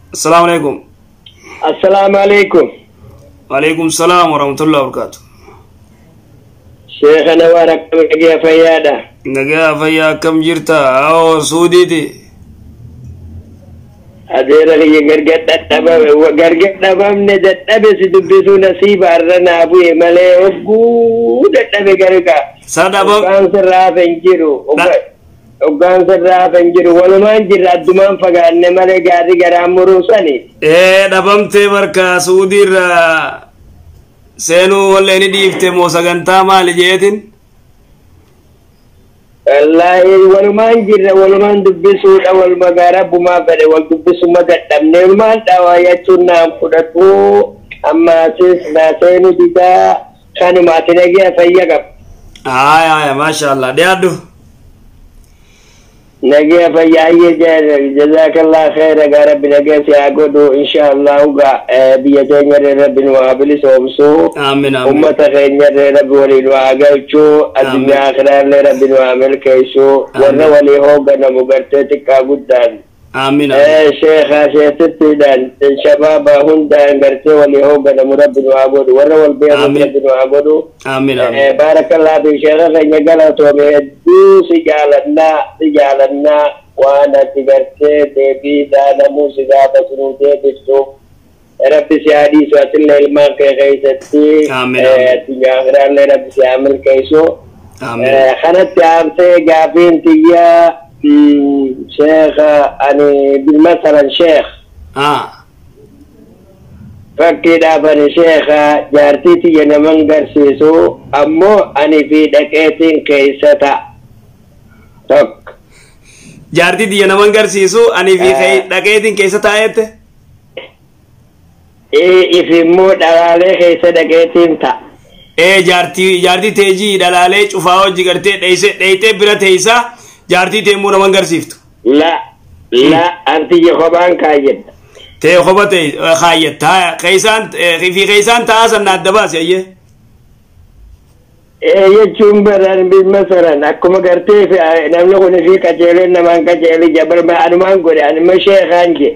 السلام عليكم. السلام عليكم. وعليكم السلام ورحمة الله وبركاته. شيخ أنوار نجيا فيادا. نجيا فيا كم جرتا أو سودي دي. أدير لي غرقت التباب وغرقت التباب ندت أبس دبسو نصيب أرنا أبوي ملأ وجود التباب غرقا. سادابم. كان سراف إنجرو. وكان سراف إنجرو ولما إنجر الدمان فقال نملأ غادي غرام مروساني. دبم تبركا سودي را سينو ولا إني ديفت موسى مال جيتين. والله ولما إنجر ولما دبسو أول ما غرب ما بده والدبسو ما قدم نعمة دوايا تنام فدكو أما سينو ديتا كانوا ما تنجي فيا ما شاء الله ديادو. نجي فيا جزاك الله خير يا رب نجي سيعقدو إن شاء الله وقع بيتين رب وابل سومسو آمين آمين أمة خير رب ولي وعقلشو الدنيا آخرة رب وعمل كيسو ورنا ولي هوغا نمغرتتك قدان آمين شيخ شيختدان شباب هندان غرتي ولي هوغا نمرب وعبدو ورنا والبيض رب وعبدو آمين بارك الله في شيخ نجلتو مهدو سجالنا وانا تغرتي دبيسا نموسي غابة بسو رب سيادي سوات الليلمان كي غيستي آمين تجاهران رب سيعمل كيسو خانت عامسي غافين تيا شيخ أني بالمثلا شيخ فكيد أبني شيخ جارتي تيا نمن غرسيسو أمو أني في دكيتين كيستا تك جارتي تيا نمن غرسيسو أني في دكيتين كيستا آيت إفمو دلالي كيستا دكيتين تا جارتي تيجي دلالي شوفاو جيغرتي ديتي برا تيسا جارتي تيمو نمن غرسيفتو لا أنت يخبان كايد تي خبتي خايت ها خيسان في خيسان تاسن الدباس يا يجوم بران بالمثلا أكما قرتي في نملكون في كجيلين نمان كجيلي جبر ما أنمان قولي أنا مشيخ عنجي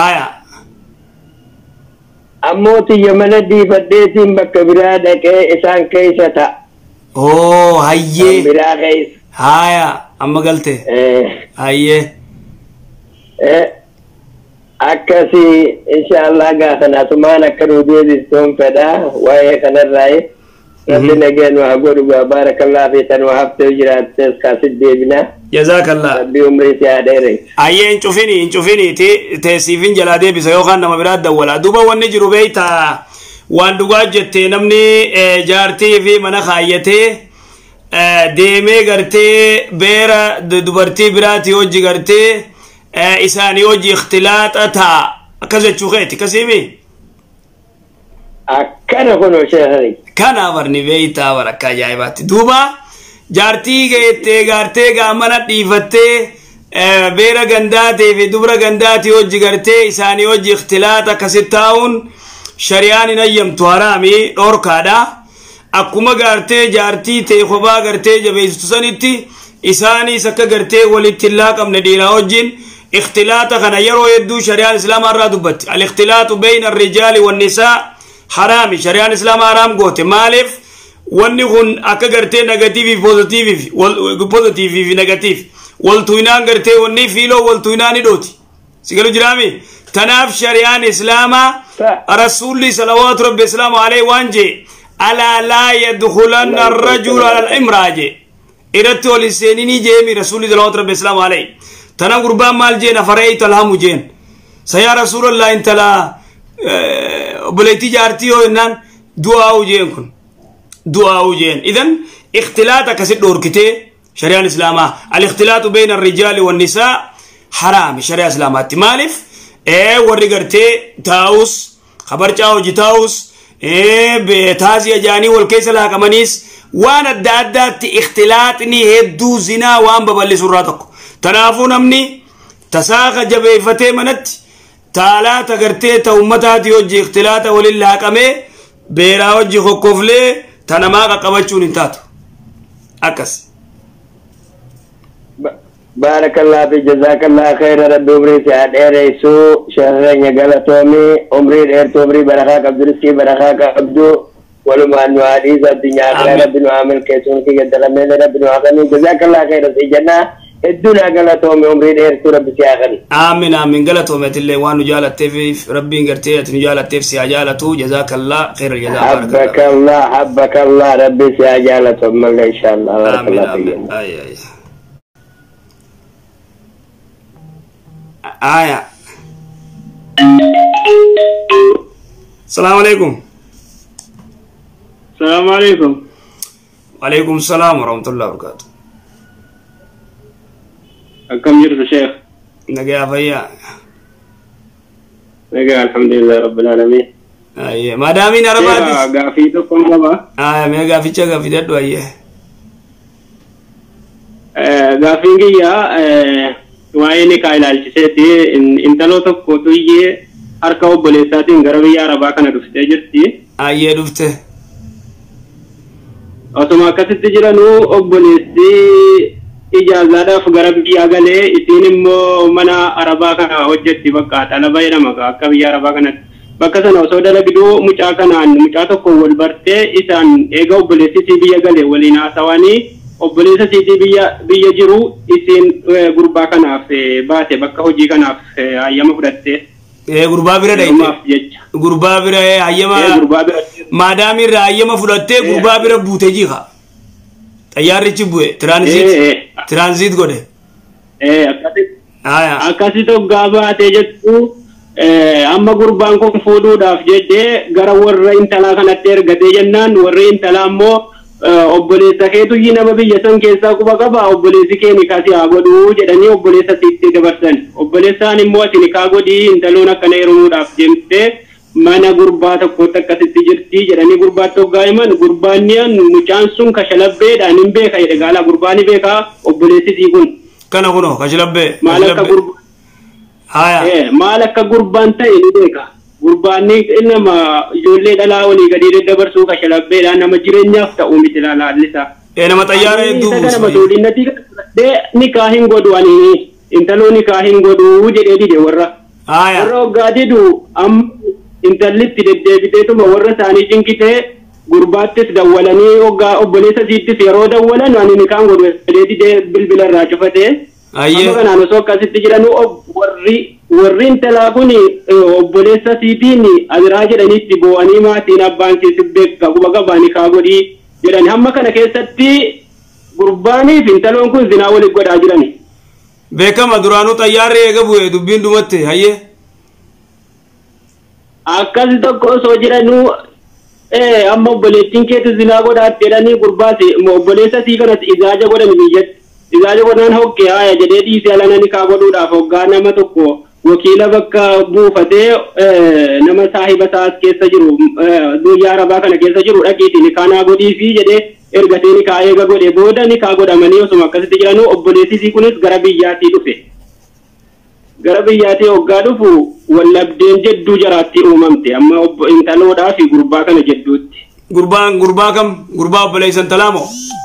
أموتي يمن دي فديتين بكبرا دكي إسان كيستا هاي برا كيس هايا أما قلتي هاي أكسي إن شاء الله قاثنا سمان أكرو دي ستون فدا وهي كان الرأي ربنا جن وأقول بارك الله في تنوهب تجرات كاسد بيبنا جزاك الله ربي عمري سيادري أيه إنشوفيني تسيفين جلادي بسيوخان نما براد دولا دوبا ونجرو بيتا واندقاجت نمني جارتي في منخايتي ديمي غرتي بيرا دبرتي براتي وجي غرتي إساني وجي اختلاط أتا كذا تشوخيتي كسيمي أكنا كنو شهري كان أمرني بيتا وركا جايباتي دوبا جارتي غرتي غامنا ديفتي بيرا غنداتي في دبرا غنداتي وجي غرتي إساني وجي اختلاط كستاون شرياني نيم توارامي أوركادا أكما غرتي جارتي تي خبا غرتي جبيستو سنتي إساني سكا غرتي والاتلاق من دينا وجين اختلاط خنا يرو يدو شريعة الإسلام الرادبت الاختلاط بين الرجال والنساء حرامي شريعة الإسلام حرام قوتي مالف ونخون أكا غرتي نغتيفي بوزيتيفي نغتيف والتوينان غرتي وني فيلو والتوينان دوتي سيقلو جرامي تناف شريعة الإسلام رسول صلوات رب السلام عليه وانجي ألا لا يدخلن الرجل على الإمراج إرتو لسينيني جيمي رسول صلى الله عليه وسلم عليه تنا قربان مال جين فرأيت الهم جين سيا رسول الله انت لا بليتي جارتي إنن دعاء جين كن دعاء جين إذن اختلاطك كسر دور كتير شريعة الإسلام الاختلاط بين الرجال والنساء حرام شريعة الإسلام مالف ورقرتي تاوس خبر جاو جتاوس بتازي جاني والكيس لها كمانيس وانا الدادات اختلاطني هدو زنا وان ببالي سراتك تنافون امني تساق جبيفتي منت تالا تغرتي تأمتاتي وجي اختلاطا ولله كمي بيرا وجي خوكوفلي تنماغا قبچون انتاتو أكس بارك الله في جزاك الله خير ربي عمري سعد رئيسو شهرين يقلتومي عمري الارت عمري برخاك عبد الرسكي برخاك عبدو ولما أنه عديث الدنيا أخرى ربي نعمل كيسون كي قدرمين ربي نعمل جزاك الله خير في جنة الدنيا قلتومي عمري الارت ربي سياغني آمين آمين قلتومي تلي وانو جالت تيفي ربي نقرتيت نجالت تيف سياجالتو جزاك الله خير الجزاء حبك الله ربي سياجالتو مالله إن شاء الله بارك آمين الله آمين فيك أي آية السلام عليكم السلام عليكم. وعليكم السلام ورحمة الله وبركاته كم جرت شيخ؟ نجا فيا نجا الحمد لله رب العالمين. أيه ما دامين أربعة غافي تكون بابا. ما غافي تشا غافي ده دوائيه غافي كيا وين كايل الشيء إنت لو تكوتويه أركاو بليساتين غربي عربا كنا دفتة جرتي. أيه دفته أتوما كتت جرانو أبليسي إجازة فغربي أغلى إتينمو منا عربا كنا وجدتي بكات أنا بايرا مكا كبي عربا كنا بكسنا وسودا لقدو مجاكنا مجاتو كول برتة إسان إيجاو بليسي سيبي أغلى ولينا سواني أبليسي سيبي بيا جرو إسين غربا كنا في باتة بكا هجي كنا في أيام فرتة غربا بيرا غربا بيرا أيام ما دامي را أيام فرتة غربا بيرا بوتجيها تيار ريتشبوه ترانزيت غده akkasi to gaba ate jettu amma gurbaan kun fuudhuudhaaf jedhee gara warra intalaa kanatti ergate jennaan warri intalaa ammoo obboleessa keetu nama biyya san keessaa quba qaba obboleessi kee nikaa haa godhu jedhanii obboleessa itti dabarsan obboleessaan immoo ati nikaa godhii intaloon akkana heerumuudhaaf deemtee mana gurbaa tokkotti akkasitti jirti jedhanii gurbaatti hoggaa himan gurbaanniyan mucaan sun kashalabbeedhaan hin beeka jedhe gaala gurbaani beekaa obboleessisii kun kana kuno kashlabbee maal akka maal akka gurbaan ta'e ni beeka gurbaanni nama ijoollee dhalaa walii gadi daddabarsuu kashalabbeedhaan nama jireenyaaf ta'u miti laalaallisaa nama xayyaara hedduu nama soodinnatii nikaa hin godhu ani intaloo nikaa hin godhu jedhee dide warra hoggaa didu intallitti deddeebiteetuma warra isaanii jinkitee gurbaattis dawwalanii hoggaa obboleessa siittis yeroo dawwalan ani nikaan godhu didee bilbila irraa cufatee amma kanaan osoo akkasitti jedhanu warri intalaa kun obboleessa siitiin adiraa jedhaniitti boo'anii maatiin abbaan keessi beeka quba qabaa nikaa godhii jedhani hamma kana keessatti gurbaaniif intaloon kun zinaa waliif godhaa jirani beekama duraanuu xayyaarri eega bu'e dubbiin dhumatte hayyee akkasi tokko osoo jiranuu amma obboleettiin keetti zinaa godhaatti jedhanii gurbaati obboleessa sii kanas izaaja godhan biyyatti izaaja godhan hoggee haaya jedhee dhiisee alana nikaa godhuudhaaf hoggaa nama tokko wakiila bakka buufatee nama saahiba isaas keessa jiru duyyaa arabaa kana keessa jiru dhaqiiti nikaanaa godhiifi jedhee ergatee nikaa eega godhe booda nikaa godhamanii osuma akkasitti jiranuu obboleessisii kunis gara biyyaatii dhufe gara biyyaatii hoggaa dhufu wallabdeen jedduu jaraatti uumamte amma intaloodhaa fi gurbaa kana jedduutti gurbaa kam gurbaa obboleessan talaamoo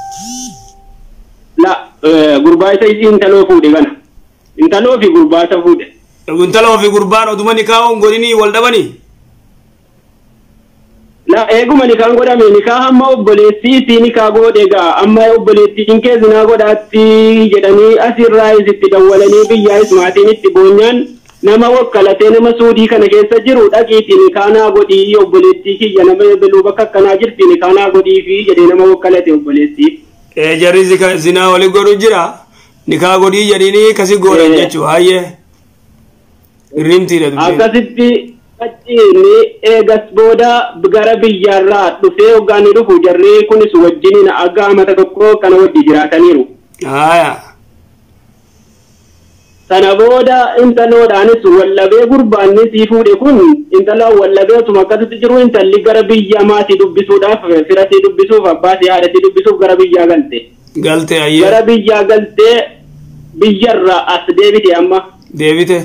la gurbaa isa intaloo fuudhe kana intaloo fi gurbaa isa fuudhe intaloo fi gurbaan oduma nikaa godhinii wal dhabanii la eeguma nikaan godhame nikaa hamma obboleessi isii nikaa godhe gaa amma obboleettiin kee zinaa godhaatti jedhanii asirraa isitti dawwalanii biyyaa ismaatiin itti boonyaan nama wakkalatee nama suudii kana keessa jiru dhaqiitii nikaanaa godhii obboleettii kiyya nama biluu bakka akkanaa jirti nikaanaa godhii fi jedhee nama wakkalate obboleettii jarri zinaa walii godhu jira nikaa godhii jedhanii kasi godhan jechuu hayyee irrimtiidha dubbiin akkasitti ni eegas booda gara biyyaarraa dhufee hoggaanii dhufu jarri kunis wajjiniin aggaa mata tokko kana wajji jiraataniiru sana booda intaloodhaanis wallabee gurbaanni sii fuudhe kun intalaan wallabee osuma akkasitti jiru intalli gara biyya maatii dubbisuudhaaf firasii dubbisuuf abbaatii haadhatii dubbisuuf gara biyyaa galte gara biyyaa galtee biyyarraa as deebite amma deebite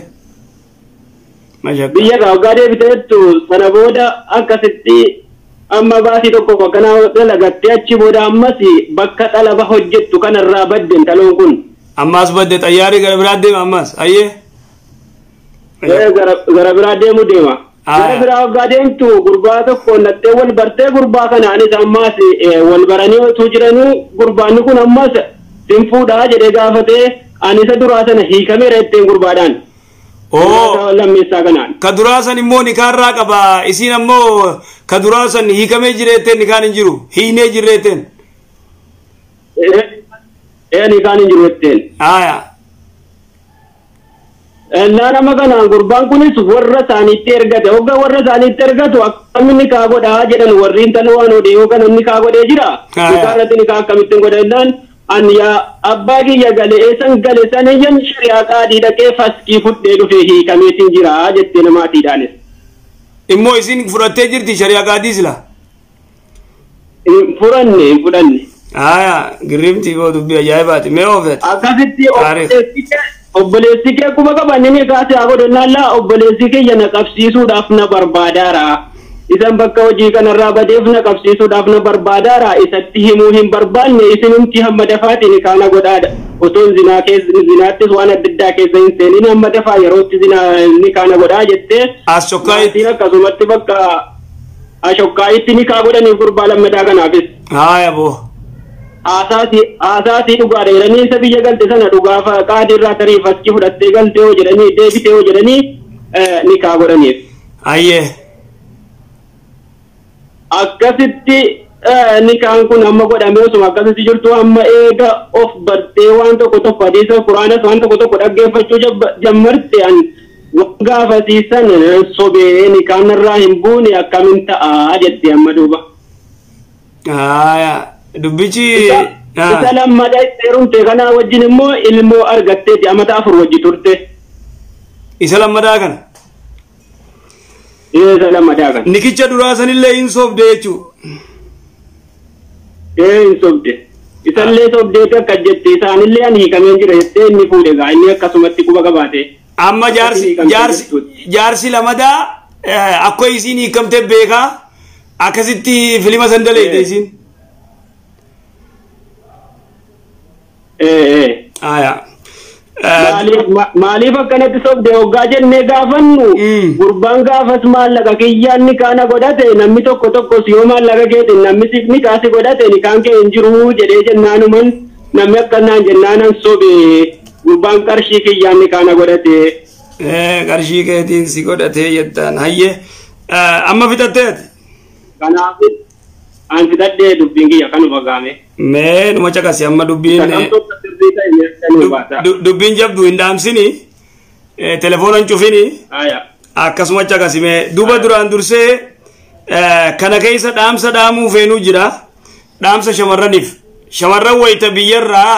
biyya hoggaa deebiteettu sana booda akkasitti amma baasii tokko akkanaa dalagattee achi booda ammas bakka xalaba hojjettu kanarraa badde intaloon kun ammas badde xayyaari gara biraa deema ammas ayyee gara biraa deemu deema gara biraa waggaa deemtu gurbaa tokko nattee wal bartee gurbaa kanaanis ammas wal baranii otuu jiranuu gurbaanni kun ammas sinfuudhaa jedhee gaafatee ani isa duraa sana hiikameera ittiin gurbaadhaan lammeessaa kanaan ka duraa san immoo nikaarraa qaba isiin ammoo ka duraa san hiikamee jireetteen nikaan hin jiru hiinee jireetteen nikaan hin jireetteen aya nama kanaan gurbaan kunis warra isaaniitti ergate hogga warra isaaniitti ergatu akkamitti nikaa godhaa jedhan warri intala waan odee yookaan namni nikaa godhee jira nikaa irratti nikaa akkamittiin godha jennaan ani yaa abbaa kiyya galee eessan gale sanayyan shari'aa qaadii dhaqee faskii fudhee dhufee hiikameetiin jira jettee namaatiidhaanis immoo isin fudhattee jirti shari'aa qaadii sila fudhanne aya girrimtii boo dubbii ajaa'ibaati mee oofet akkasitti obboleessi kee kuma qabanni ni kaase haa godhannaan laa obboleessi kiyya na qabsiisuudhaaf na barbaadaara isan bakka hojii kanarraa badeef na qabsiisuudhaaf na barbaadaara isatti himuu hin barbaanne isinumti hamma dafaatiin kaana godhaadha otoon zinaattis waan adda addaa keessa hin seenin hamma dafaa yerootti ni kaana godhaa jettee ashokkaayitti akkasumatti bakka ashokkaayitti ni kaa godhaniif gurbaa lammadaa kanaafis haaya boo Asaasi dhugaadha jedhanii isa biyya galte sana dhugaa qaadiirraa tarii faskii fudhattee galtee hoo jedhanii deebitee hoo jedhanii nikaa godhaniif. Ayyee. Akkasitti nikaan kun amma godhamee osuma akkasitti jirtu amma eega of bartee waan tokko hadiisa quraanas waan tokko dhaggeeffachuu jammarte an gaafasiisan sobee nikaan irraa hin buune akkamiin ta'a jettee amma duuba. Dubbichi isa lammadaa heerumte kanaa wajjin immoo ilmoo argatteeti amata 4 wajji turte isa lammadaa kana isa lammadaa kana nikicha duraa sanillee hin sobde jechuu hin sobde isallee sobdee akka jette isaanillee ani hiikameen jira jettee inni fuudhe gaa inni akkasumatti quba qabaate amma jaarsi lamadaa akka isiin hiikamte beekaa akkasitti filima sandaleete isiin maaliif akkanatti sobde hoggaa jennee gaafannu gurbaan gaafas maallaqa kiyyaan ni kaana godhate namni tokkos yoo maallaqa keeti namni ni kaasi godhate ni kaan kee hin jiru jedhee jennaanuman namni akkanaan jennaanan sobe gurbaan qarshii kiyyaan ni kaana godhate qarshii keetiin si godhate jettaan hayyee amma fixatteeti kanaaf an fixadhee dubbiin kiyya kanuma gaame mee numa caqasi amma dubbiin jabdu hin dhaamsini telefoonan cufini akkasuma caqasi mee duba duraan dursee kana keessa dhaamsa dhaamuu feenuu jira dhaamsa shamarraniif shamarran wayita biyyarraa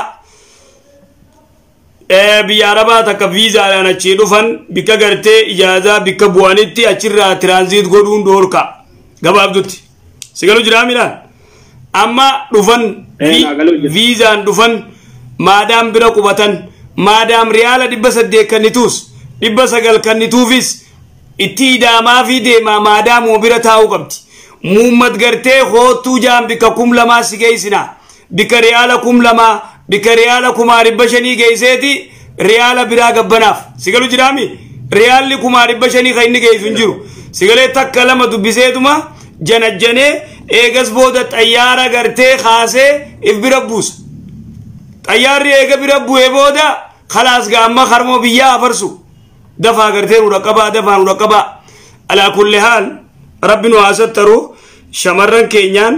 biyya arabaa takka viizaadhaan achii dhufan bikka gartee ijaazaa bikka bu'anitti achirraa tiraanziit godhuun dhoorka gabaabdutti sigalu jiraa midhaan amma dhufan viizaan dhufan maadaam bira qubatan maadaam riyaala 800 kannituus 900 kannituufis itti idaamaa fi deemaa maadaam bira taa'uu qabdi muummat gartee hootuu jaan bikka 2,000 si geessina bikka riyaala 2,000 bikka riyaala 500 geesseeti riyaala biraa gabbanaaf sigalu jiraami riyaalli 500 kan inni geessu hin jiru sigalee takka lama dubbiseetuma janajjanee eegas booda xayyaara gartee kaasee if bira buusa xayyaarri eega bira bu'ee booda khalaas gaamma harmoo biyyaa afarsu dafaa gartee nu dhaqqabaa alaa kulli haal rabbi nu haasattaru shamarran keenyaan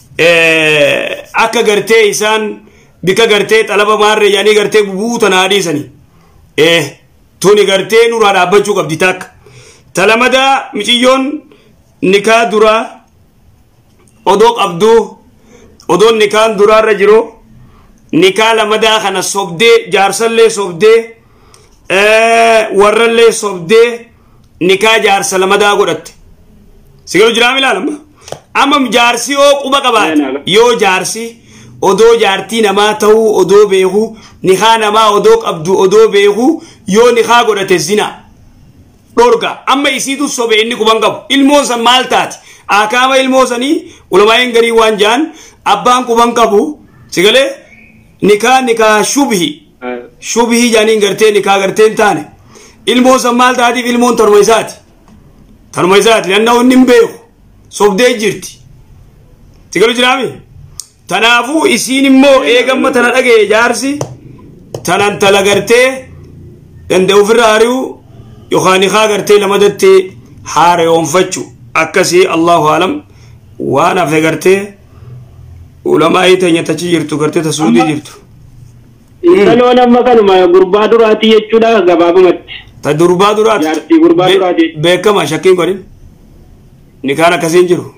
akka gartee isaan bika gartee xalaba maarree yaanii gartee bubuutan haadhiisanii tuni gartee nurraa dhaabbachuu qabdi takka talamadaa miciyyoon nikaa duraa odoo qabduu odoon nikaan duraarra jiru nikaa lamadaa kana sobdee jaarsallee sobdee warrallee sobdee nikaa jaarsa lamadaa godhatte sigalu jiraam ilaalama amma jaarsi oo quba qabaate yoo jaarsi odoo jaartii namaa ta'uu odoo beeku nikaa namaa odoo qabdu odoo beeku yoo nikaa godhate zina dhorga amma isiitu sobe inni quban qabu ilmoo san maal taati akaama ilmoo sanii ulamaa'een garii waan jaan abbaan quban qabu sigalee nikaa shubhi shubhi jaaniin gartee nikaa garteen taane ilmoo sammaal taatiif ilmoon tarma isaati lannahu inni hin beeku sobdee jirti sigalu jiraami tanaafuu isiin immoo eegamma tana dhagee jaarsi tanan tala gartee danda'u ofirraa hari'u yookaan nikaa gartee lamadatti haareyoonfachu akkasii Allahu alam waan hafe gartee ulamaa teenya tachi jirtu gartee tasuudii jirtu. Saloon amma kanuma gurbaa duraati jechuudha gabaabumatti. Ta durbaa duraati. Jaarti gurbaa duraati. Beekama shakkiin godhin. Nikaan akkasiin jiru.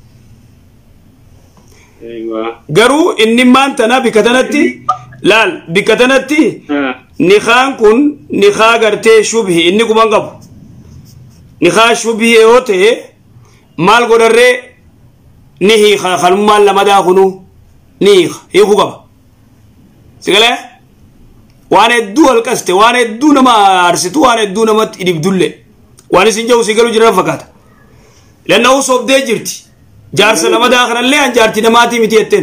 Garuu inni maantana bikka tanatti laal bikka tanatti nikaan kun nikaa gartee shubhi inni kuman qabu. Nikaa shubhi yoo ta'e maal godharree ni hiika kalummaan lamadaa kunu ni hiiku qaba. Sigalee waan hedduu halkaste waan hedduu nama aarsitu waan hedduu namatti dhibdulle waan isin jiru sigalu jiran fakkaata. Lanna'uu sobdee jirti jaarsa lamadaa kanallee an jaartii namaatii miti jetteen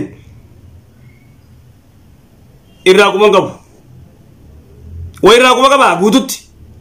irraa kuman qabu. Waa irraa kuma qabaa guututti.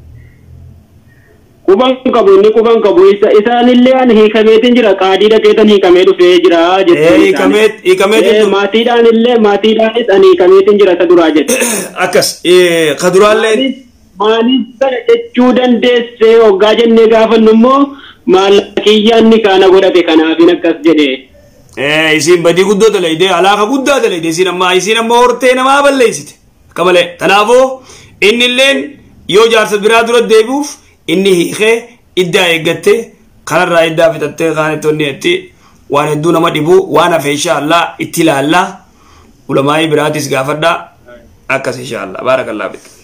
Kuban qabu isaanillee an hiikameetiin jira qaadii dhaqeetan hiikamee dhufee jira jechuudha. Maatiidhaanis an hiikameetiin jira isa duraa jedhe. Akkas kaduraallee. Maaliif kana jechuu dandeessee hoggaa jennee gaafannu immoo maallaqiyyaan ni kaana godhate kanaafin akkas jedhe. Isin badii guddoo dalayde alaaka guddaa dalayde isin amma hortee namaa balleessite akka malee. Kanaafuu innilleen yoo jaarsa biraa dura deebi'uuf inni hiikee iddaa eeggattee kanarraa iddaa fixattee kaanittoonni jetti waan hedduu nama dhibu waan hafe inshaallah itti ilaallaa ulamaa'ii biraatis gaafadhaa akkas inshaallah baarakallaa bitti.